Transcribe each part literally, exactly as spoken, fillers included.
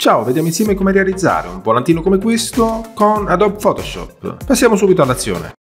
Ciao, vediamo insieme come realizzare un volantino come questo con Adobe Photoshop. Passiamo subito all'azione.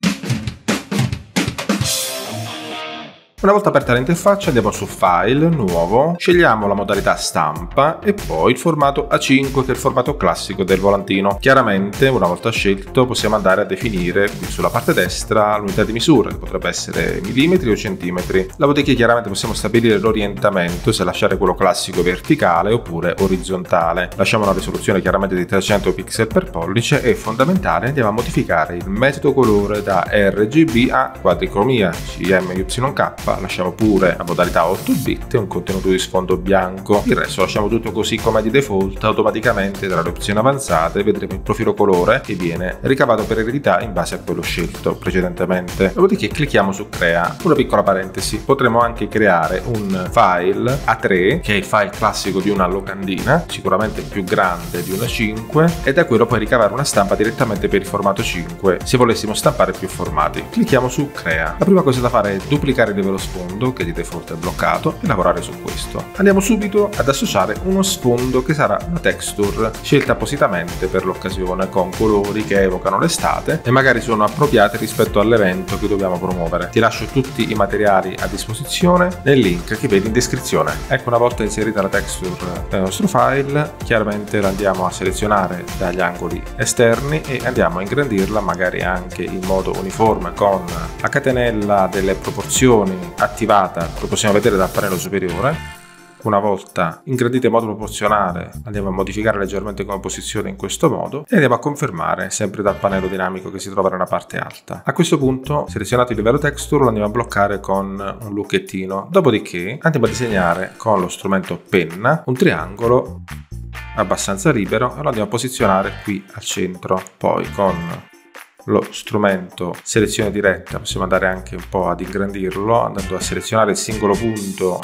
Una volta aperta l'interfaccia andiamo su File, Nuovo, scegliamo la modalità stampa e poi il formato A cinque che è il formato classico del volantino. Chiaramente una volta scelto possiamo andare a definire qui sulla parte destra l'unità di misura, che potrebbe essere millimetri o centimetri. Dopodiché chiaramente possiamo stabilire l'orientamento, se lasciare quello classico verticale oppure orizzontale. Lasciamo una risoluzione chiaramente di trecento pixel per pollice e fondamentale andiamo a modificare il metodo colore da R G B a quadricromia C M Y K. Lasciamo pure la modalità otto bit e un contenuto di sfondo bianco. Il resto lasciamo tutto così come di default. Automaticamente tra le opzioni avanzate vedremo il profilo colore che viene ricavato per eredità in base a quello scelto precedentemente. Dopodiché clicchiamo su Crea. Una piccola parentesi, potremo anche creare un file A tre che è il file classico di una locandina, sicuramente più grande di una cinque, e da quello poi ricavare una stampa direttamente per il formato cinque se volessimo stampare più formati. Clicchiamo su Crea. La prima cosa da fare è duplicare il livello sfondo che di default è bloccato e lavorare su questo. Andiamo subito ad associare uno sfondo che sarà una texture scelta appositamente per l'occasione con colori che evocano l'estate e magari sono appropriati rispetto all'evento che dobbiamo promuovere. Ti lascio tutti i materiali a disposizione nel link che vedi in descrizione. Ecco, una volta inserita la texture nel nostro file, chiaramente la andiamo a selezionare dagli angoli esterni e andiamo a ingrandirla magari anche in modo uniforme con la catenella delle proporzioni attivata, lo possiamo vedere dal pannello superiore. Una volta ingrandita in modo proporzionale andiamo a modificare leggermente come posizione in questo modo e andiamo a confermare sempre dal pannello dinamico che si trova nella parte alta. A questo punto, selezionato il livello texture, lo andiamo a bloccare con un lucchettino. Dopodiché andiamo a disegnare con lo strumento penna un triangolo abbastanza libero e lo andiamo a posizionare qui al centro. Poi con lo strumento selezione diretta possiamo andare anche un po' ad ingrandirlo andando a selezionare il singolo punto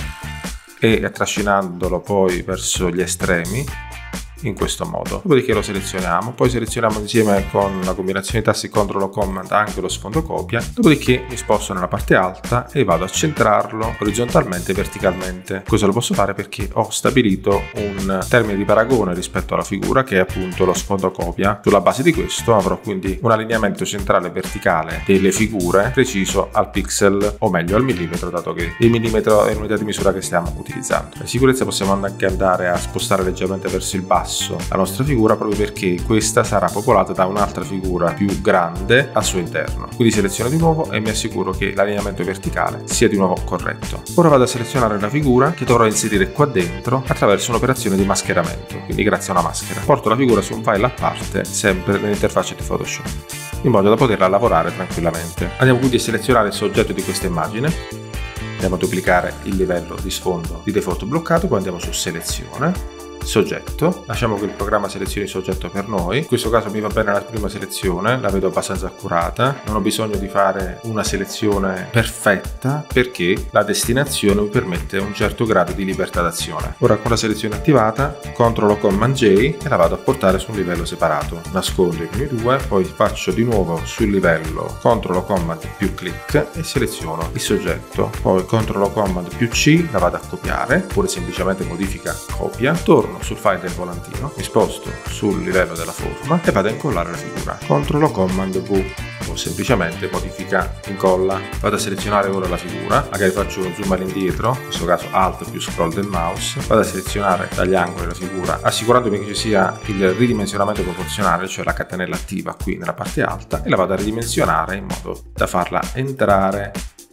e trascinandolo poi verso gli estremi in questo modo. Dopodiché lo selezioniamo, poi selezioniamo insieme con la combinazione di tasti control o command anche lo sfondo copia. Dopodiché mi sposto nella parte alta e vado a centrarlo orizzontalmente e verticalmente. Questo lo posso fare perché ho stabilito un termine di paragone rispetto alla figura che è appunto lo sfondo copia. Sulla base di questo avrò quindi un allineamento centrale verticale delle figure preciso al pixel, o meglio al millimetro, dato che il millimetro è l'unità di misura che stiamo utilizzando. Per sicurezza possiamo anche andare a spostare leggermente verso il basso la nostra figura, proprio perché questa sarà popolata da un'altra figura più grande al suo interno. Quindi seleziono di nuovo e mi assicuro che l'allineamento verticale sia di nuovo corretto. Ora vado a selezionare la figura che dovrò inserire qua dentro attraverso un'operazione di mascheramento, quindi grazie a una maschera. Porto la figura su un file a parte, sempre nell'interfaccia di Photoshop, in modo da poterla lavorare tranquillamente. Andiamo quindi a selezionare il soggetto di questa immagine. Andiamo a duplicare il livello di sfondo di default bloccato, poi andiamo su selezione, soggetto, lasciamo che il programma selezioni il soggetto per noi. In questo caso mi va bene la prima selezione, la vedo abbastanza accurata, non ho bisogno di fare una selezione perfetta perché la destinazione mi permette un certo grado di libertà d'azione. Ora con la selezione attivata, control o command J e la vado a portare su un livello separato. Nascondo i primi due, poi faccio di nuovo sul livello control o command più clic e seleziono il soggetto, poi control o command più C, la vado a copiare, oppure semplicemente modifica copia, torno sul file del volantino, mi sposto sul livello della forma e vado a incollare la figura. Control o command V o semplicemente modifica incolla. Vado a selezionare ora la figura, magari faccio uno zoom all'indietro, in questo caso alt più scroll del mouse, vado a selezionare dagli angoli la figura, assicurandomi che ci sia il ridimensionamento proporzionale, cioè la catenella attiva qui nella parte alta, e la vado a ridimensionare in modo da farla entrare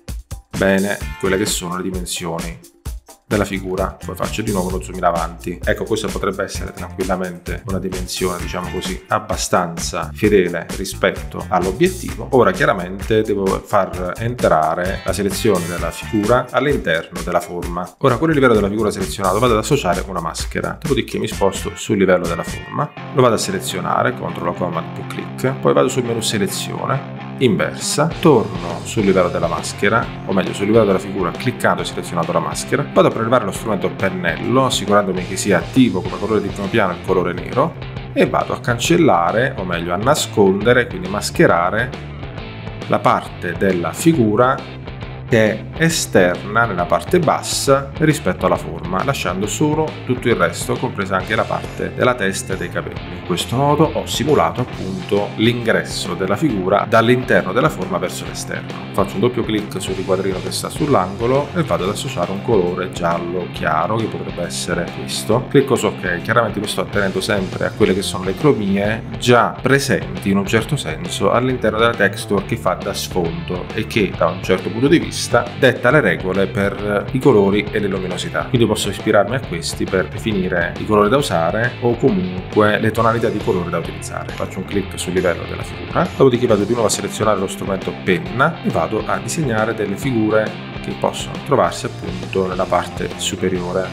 bene quelle che sono le dimensioni della figura. Poi faccio di nuovo uno zoom in avanti. Ecco, questa potrebbe essere tranquillamente una dimensione, diciamo così, abbastanza fedele rispetto all'obiettivo. Ora chiaramente devo far entrare la selezione della figura all'interno della forma. Ora con il livello della figura selezionato vado ad associare una maschera, dopodiché mi sposto sul livello della forma, lo vado a selezionare, control o command più clic, poi vado sul menu selezione inversa, torno sul livello della maschera, o meglio sul livello della figura cliccando e selezionato la maschera, vado a prelevare lo strumento pennello assicurandomi che sia attivo come colore di primo piano il colore nero e vado a cancellare, o meglio a nascondere, quindi mascherare la parte della figura che è esterna nella parte bassa rispetto alla forma, lasciando solo tutto il resto, compresa anche la parte della testa e dei capelli. In questo modo ho simulato appunto l'ingresso della figura dall'interno della forma verso l'esterno. Faccio un doppio clic sul riquadrino che sta sull'angolo e vado ad associare un colore giallo chiaro, che potrebbe essere questo. Clicco su ok. Chiaramente mi sto attenendo sempre a quelle che sono le cromie già presenti in un certo senso all'interno della texture che fa da sfondo e che da un certo punto di vista detta le regole per i colori e le luminosità. Quindi posso ispirarmi a questi per definire i colori da usare o comunque le tonalità di colore da utilizzare. Faccio un clic sul livello della figura, dopodiché vado di nuovo a selezionare lo strumento penna e vado a disegnare delle figure che possono trovarsi appunto nella parte superiore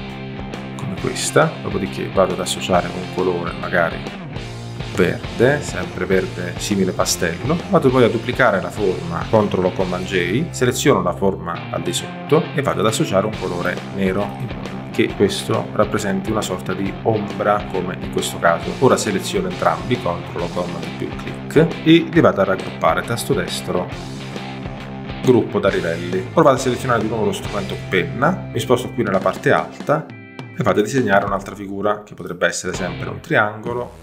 come questa. Dopodiché vado ad associare un colore magari verde, sempre verde simile pastello, vado poi a duplicare la forma, controllo Command J, seleziono la forma al di sotto e vado ad associare un colore nero in modo che questo rappresenti una sorta di ombra come in questo caso. Ora seleziono entrambi, controllo Command più clic e li vado a raggruppare, tasto destro, gruppo da livelli. Ora vado a selezionare di nuovo lo strumento penna, mi sposto qui nella parte alta e vado a disegnare un'altra figura che potrebbe essere sempre un triangolo,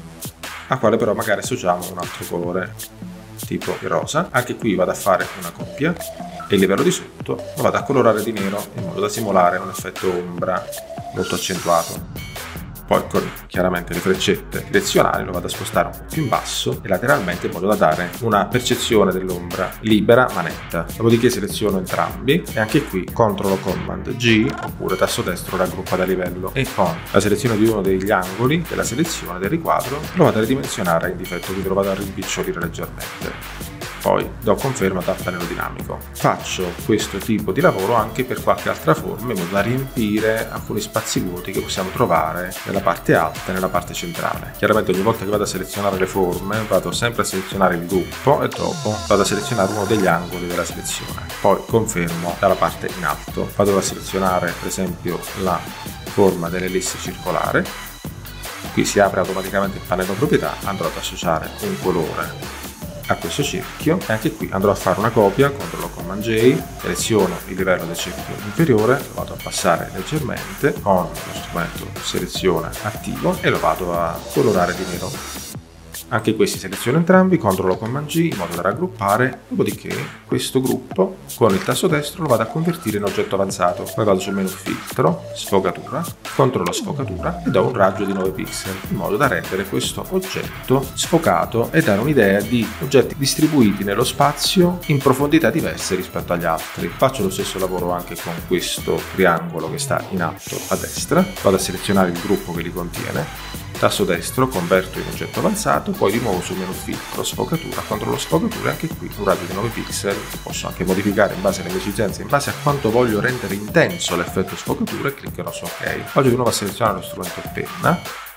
a quale però magari associamo un altro colore tipo il rosa. Anche qui vado a fare una coppia e il livello di sotto lo vado a colorare di nero in modo da simulare un effetto ombra molto accentuato. Poi con chiaramente le freccette direzionali lo vado a spostare un po' più in basso e lateralmente in modo da dare una percezione dell'ombra libera ma netta. Dopodiché seleziono entrambi e anche qui controllo Command G oppure tasto destro raggruppa da livello e con la selezione di uno degli angoli della selezione del riquadro lo vado a ridimensionare in difetto, quindi lo vado a rimpicciolire leggermente. Poi do conferma da pannello dinamico. Faccio questo tipo di lavoro anche per qualche altra forma in modo da riempire alcuni spazi vuoti che possiamo trovare nella parte alta e nella parte centrale. Chiaramente ogni volta che vado a selezionare le forme vado sempre a selezionare il gruppo e dopo vado a selezionare uno degli angoli della selezione. Poi confermo dalla parte in alto. Vado a selezionare per esempio la forma dell'ellisse circolare. Qui si apre automaticamente il pannello proprietà, andrò ad associare un colore a questo cerchio e anche qui andrò a fare una copia, controllo Command J, seleziono il livello del cerchio inferiore, lo vado a passare leggermente con lo strumento selezione attivo e lo vado a colorare di nero. Anche questi seleziono entrambi, controllo Command G in modo da raggruppare, dopodiché questo gruppo con il tasto destro lo vado a convertire in oggetto avanzato. Poi vado sul menu filtro, sfogatura, controllo sfogatura e do un raggio di nove pixel in modo da rendere questo oggetto sfocato e dare un'idea di oggetti distribuiti nello spazio in profondità diverse rispetto agli altri. Faccio lo stesso lavoro anche con questo triangolo che sta in alto a destra, vado a selezionare il gruppo che li contiene, tasto destro, converto in oggetto avanzato, poi di nuovo sul menu filtro, sfogatura, controllo sfogatura e anche qui un raggio di nove pixel, posso anche modificare in base alle mie esigenze, in base a quanto voglio rendere intenso l'effetto sfogatura e cliccherò su ok. Vado di nuovo a selezionare lo strumento penna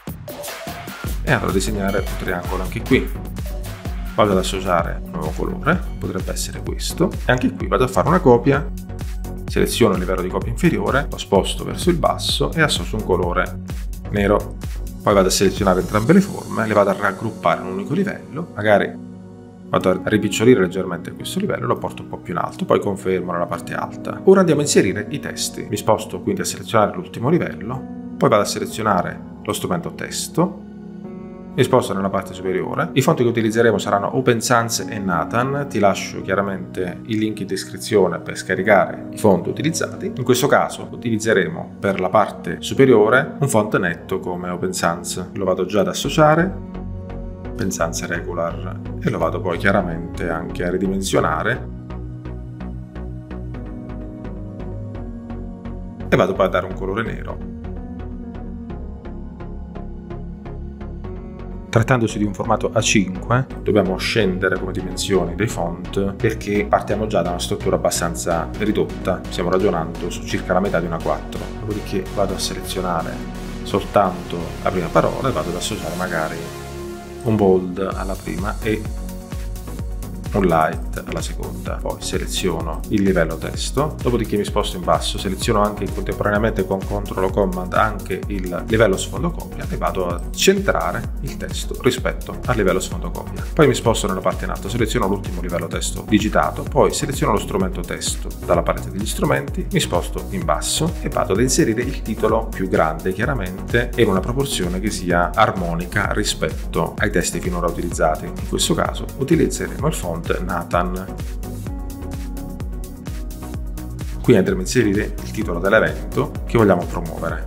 e andrò a disegnare un triangolo anche qui. Vado ad associare un nuovo colore, potrebbe essere questo, e anche qui vado a fare una copia, seleziono il livello di copia inferiore, lo sposto verso il basso e associo un colore nero. Poi vado a selezionare entrambe le forme, le vado a raggruppare in un unico livello, magari vado a ripicciolire leggermente questo livello e lo porto un po' più in alto, poi confermo nella parte alta. Ora andiamo a inserire i testi. Mi sposto quindi a selezionare l'ultimo livello, poi vado a selezionare lo strumento testo, mi sposto nella parte superiore. I fonti che utilizzeremo saranno Open Sans e Nathan, ti lascio chiaramente il link in descrizione per scaricare i fonti utilizzati. In questo caso utilizzeremo per la parte superiore un font netto come Open Sans, lo vado già ad associare, Open Sans Regular, e lo vado poi chiaramente anche a ridimensionare e vado poi a dare un colore nero. Trattandosi di un formato A cinque, dobbiamo scendere come dimensioni dei font perché partiamo già da una struttura abbastanza ridotta, stiamo ragionando su circa la metà di una quattro, dopodiché vado a selezionare soltanto la prima parola e vado ad associare magari un bold alla prima e un light alla seconda, poi seleziono il livello testo, dopodiché mi sposto in basso, seleziono anche contemporaneamente con control o command anche il livello sfondo copia e vado a centrare il testo rispetto al livello sfondo copia. Poi mi sposto nella parte in alto, seleziono l'ultimo livello testo digitato, poi seleziono lo strumento testo dalla palette degli strumenti, mi sposto in basso e vado ad inserire il titolo più grande, chiaramente in una proporzione che sia armonica rispetto ai testi finora utilizzati. In questo caso utilizzeremo il font Nathan. Qui andremo a inserire il titolo dell'evento che vogliamo promuovere.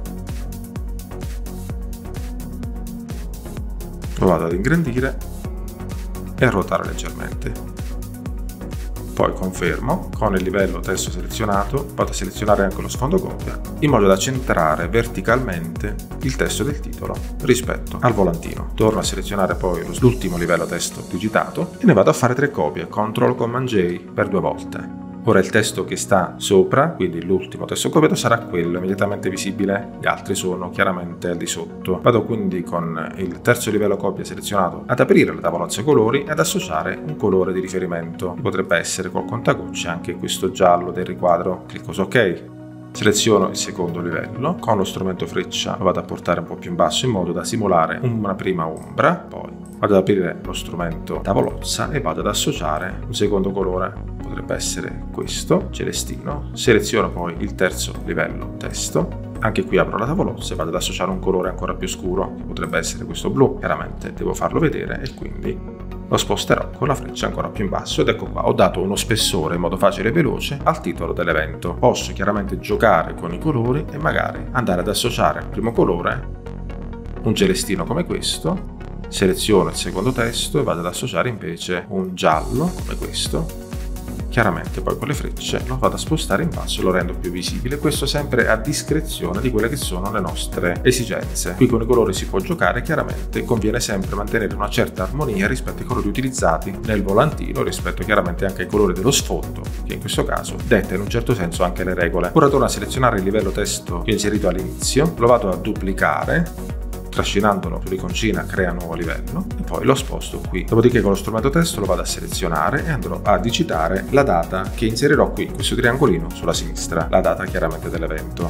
Lo vado ad ingrandire e a ruotare leggermente. Poi confermo, con il livello testo selezionato vado a selezionare anche lo sfondo copia in modo da centrare verticalmente il testo del titolo rispetto al volantino. Torno a selezionare poi l'ultimo livello testo digitato e ne vado a fare tre copie, control command J per due volte. Ora il testo che sta sopra, quindi l'ultimo testo copiato, sarà quello immediatamente visibile, gli altri sono chiaramente al di sotto. Vado quindi con il terzo livello copia selezionato ad aprire la tavolozza colori e ad associare un colore di riferimento. Potrebbe essere col contagocce anche questo giallo del riquadro. Clicco su ok. Seleziono il secondo livello, con lo strumento freccia lo vado a portare un po' più in basso in modo da simulare una prima ombra, poi vado ad aprire lo strumento tavolozza e vado ad associare un secondo colore, potrebbe essere questo, celestino. Seleziono poi il terzo livello testo, anche qui apro la tavolozza e vado ad associare un colore ancora più scuro, che potrebbe essere questo blu, chiaramente devo farlo vedere e quindi lo sposterò con la freccia ancora più in basso ed ecco qua, ho dato uno spessore in modo facile e veloce al titolo dell'evento. Posso chiaramente giocare con i colori e magari andare ad associare al primo colore un celestino come questo, seleziono il secondo testo e vado ad associare invece un giallo come questo. Chiaramente poi con le frecce lo vado a spostare in basso e lo rendo più visibile, questo sempre a discrezione di quelle che sono le nostre esigenze. Qui con i colori si può giocare, chiaramente conviene sempre mantenere una certa armonia rispetto ai colori utilizzati nel volantino, rispetto chiaramente anche ai colori dello sfondo, che in questo caso detta in un certo senso anche le regole. Ora torno a selezionare il livello testo che ho inserito all'inizio, lo vado a duplicare, trascinandolo sull'iconcina crea nuovo livello e poi lo sposto qui. Dopodiché con lo strumento testo lo vado a selezionare e andrò a digitare la data che inserirò qui, in questo triangolino sulla sinistra, la data chiaramente dell'evento.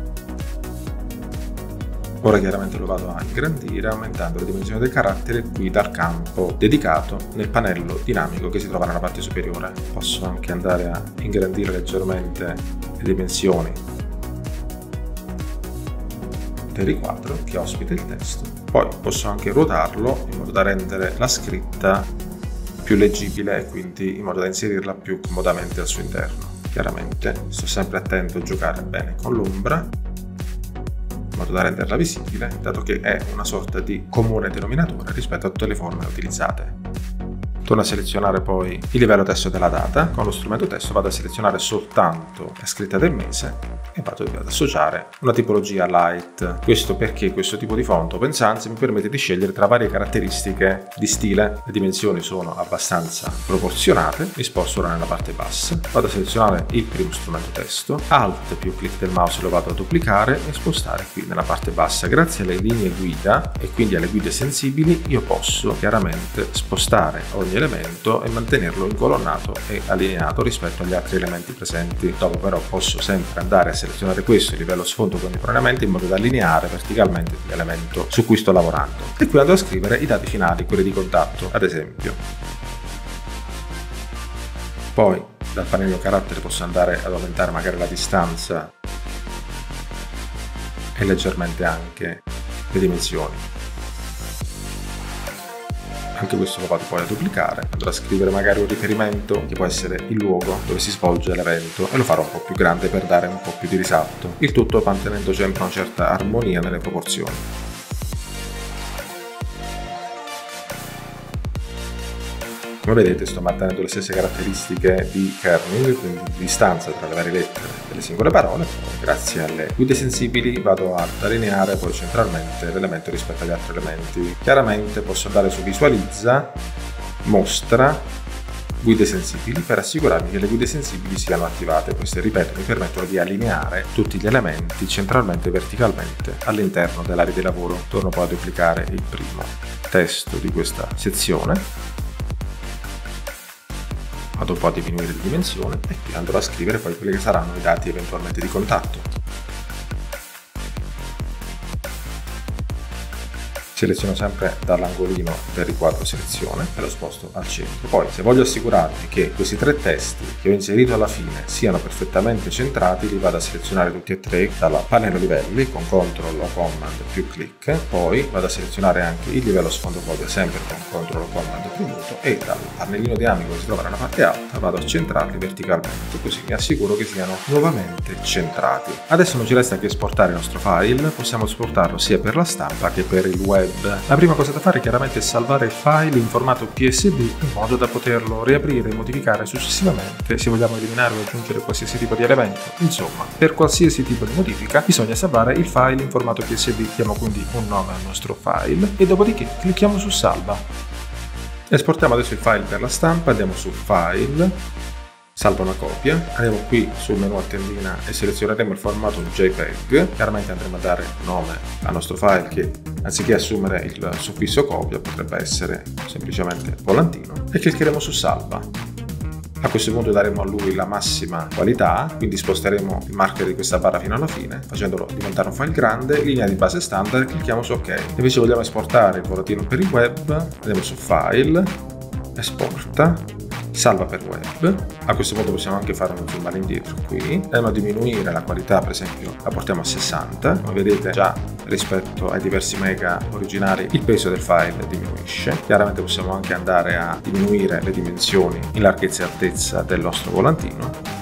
Ora chiaramente lo vado a ingrandire aumentando la dimensione del carattere qui dal campo dedicato nel pannello dinamico che si trova nella parte superiore. Posso anche andare a ingrandire leggermente le dimensioni del riquadro che ospita il testo. Poi posso anche ruotarlo in modo da rendere la scritta più leggibile e quindi in modo da inserirla più comodamente al suo interno. Chiaramente sto sempre attento a giocare bene con l'ombra in modo da renderla visibile, dato che è una sorta di comune denominatore rispetto a tutte le forme utilizzate. Torno a selezionare poi il livello testo della data, con lo strumento testo vado a selezionare soltanto la scritta del mese e vado ad associare una tipologia light. Questo perché questo tipo di font Open Sans mi permette di scegliere tra varie caratteristiche di stile. Le dimensioni sono abbastanza proporzionate, mi sposto ora nella parte bassa, vado a selezionare il primo strumento testo, Alt più clic del mouse lo vado a duplicare e spostare qui nella parte bassa. Grazie alle linee guida e quindi alle guide sensibili io posso chiaramente spostare ogni elemento e mantenerlo incolonnato e allineato rispetto agli altri elementi presenti. Dopo però posso sempre andare a selezionare questo, il livello sfondo contemporaneamente in modo da allineare verticalmente l'elemento su cui sto lavorando. E qui andrò a scrivere i dati finali, quelli di contatto, ad esempio. Poi dal pannello carattere posso andare ad aumentare magari la distanza e leggermente anche le dimensioni. Anche questo lo vado poi a duplicare, andrò a scrivere magari un riferimento che può essere il luogo dove si svolge l'evento e lo farò un po' più grande per dare un po' più di risalto, il tutto mantenendo sempre una certa armonia nelle proporzioni. Come vedete sto mantenendo le stesse caratteristiche di kerning, quindi di distanza tra le varie lettere delle singole parole. Grazie alle guide sensibili vado ad allineare poi centralmente l'elemento rispetto agli altri elementi. Chiaramente posso andare su visualizza, mostra, guide sensibili per assicurarmi che le guide sensibili siano attivate. Queste, ripeto, mi permettono di allineare tutti gli elementi centralmente e verticalmente all'interno dell'area di lavoro. Torno poi a duplicare il primo testo di questa sezione. vado poi a diminuire di dimensione e qui andrò a scrivere poi quelli che saranno i dati eventualmente di contatto. Seleziono sempre dall'angolino del riquadro selezione e lo sposto al centro. Poi, se voglio assicurarmi che questi tre testi che ho inserito alla fine siano perfettamente centrati, li vado a selezionare tutti e tre dalla pannello livelli con control o command più clic. Poi vado a selezionare anche il livello sfondo copia sempre con control o command premuto e dal pannellino di amico che si trova nella parte alta vado a centrarli verticalmente, così mi assicuro che siano nuovamente centrati. Adesso non ci resta che esportare il nostro file. Possiamo esportarlo sia per la stampa che per il web. La prima cosa da fare chiaramente è salvare il file in formato P S D in modo da poterlo riaprire e modificare successivamente se vogliamo eliminare o aggiungere qualsiasi tipo di elemento. Insomma, per qualsiasi tipo di modifica bisogna salvare il file in formato P S D. Diamo quindi un nome al nostro file e dopodiché clicchiamo su salva. Esportiamo adesso il file per la stampa, andiamo su File, salva una copia, andiamo qui sul menu a tendina e selezioneremo il formato JPEG. Chiaramente andremo a dare nome al nostro file che anziché assumere il suffisso copia potrebbe essere semplicemente volantino e cliccheremo su salva. A questo punto daremo a lui la massima qualità, quindi sposteremo il marker di questa barra fino alla fine, facendolo diventare un file grande, linea di base standard, clicchiamo su ok. Invece vogliamo esportare il volantino per il web, andiamo su File, Esporta, salva per web. A questo punto possiamo anche fare un zoom all'indietro qui, andiamo a diminuire la qualità, per esempio la portiamo a sessanta, come vedete già rispetto ai diversi mega originali il peso del file diminuisce. Chiaramente possiamo anche andare a diminuire le dimensioni in larghezza e altezza del nostro volantino,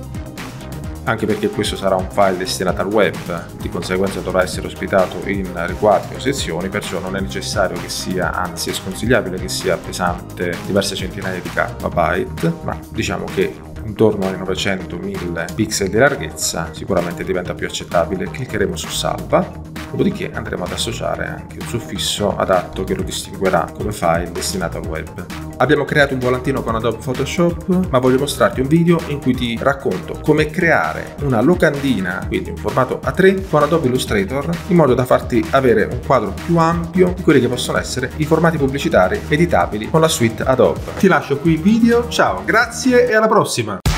anche perché questo sarà un file destinato al web, di conseguenza dovrà essere ospitato in riquadri o sezioni, perciò non è necessario che sia, anzi è sconsigliabile che sia pesante diverse centinaia di kilobyte, ma diciamo che intorno ai novecento mille pixel di larghezza sicuramente diventa più accettabile. Cliccheremo su salva, dopodiché andremo ad associare anche un suffisso adatto che lo distinguerà come file destinato al web. Abbiamo creato un volantino con Adobe Photoshop, ma voglio mostrarti un video in cui ti racconto come creare una locandina, quindi in formato A tre, con Adobe Illustrator, in modo da farti avere un quadro più ampio di quelli che possono essere i formati pubblicitari editabili con la suite Adobe. Ti lascio qui il video, ciao, grazie e alla prossima!